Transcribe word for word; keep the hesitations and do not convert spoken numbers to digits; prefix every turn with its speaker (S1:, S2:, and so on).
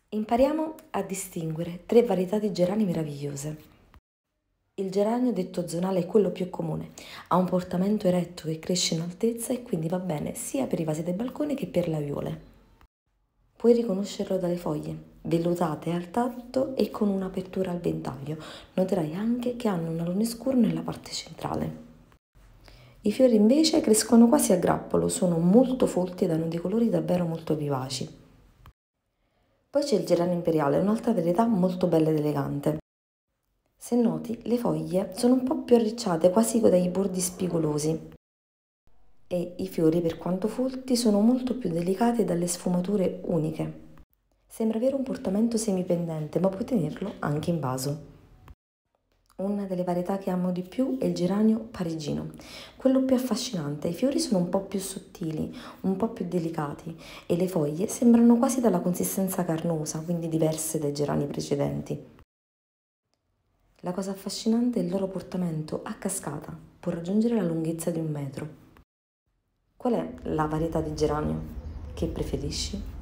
S1: Impariamo a distinguere tre varietà di gerani meravigliose. Il geranio detto zonale è quello più comune, ha un portamento eretto che cresce in altezza e quindi va bene sia per i vasi del balcone che per le aiuole. Puoi riconoscerlo dalle foglie, vellutate al tatto e con un'apertura al ventaglio. Noterai anche che hanno un alone scuro nella parte centrale. I fiori invece crescono quasi a grappolo, sono molto folti ed hanno dei colori davvero molto vivaci. Poi c'è il geranio imperiale, un'altra varietà molto bella ed elegante. Se noti, le foglie sono un po' più arricciate, quasi con dei bordi spigolosi. E i fiori, per quanto folti, sono molto più delicati e dalle sfumature uniche. Sembra avere un portamento semipendente, ma puoi tenerlo anche in vaso. Una delle varietà che amo di più è il geranio parigino, quello più affascinante. I fiori sono un po' più sottili, un po' più delicati e le foglie sembrano quasi dalla consistenza carnosa, quindi diverse dai gerani precedenti. La cosa affascinante è il loro portamento a cascata, può raggiungere la lunghezza di un metro. Qual è la varietà di geranio che preferisci?